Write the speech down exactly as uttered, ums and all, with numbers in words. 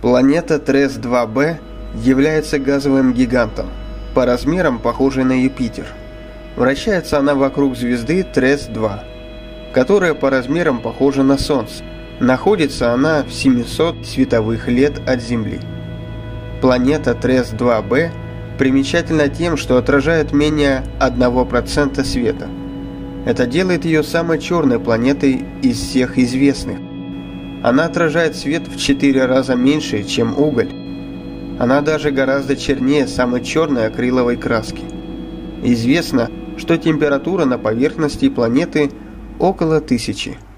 Планета Трес два бэ является газовым гигантом, по размерам похожей на Юпитер. Вращается она вокруг звезды Трес два, которая по размерам похожа на Солнце. Находится она в семисот световых лет от Земли. Планета Трес два бэ примечательна тем, что отражает менее одного процента света. Это делает ее самой черной планетой из всех известных. Она отражает свет в четыре раза меньше, чем уголь. Она даже гораздо чернее самой черной акриловой краски. Известно, что температура на поверхности планеты около тысячи.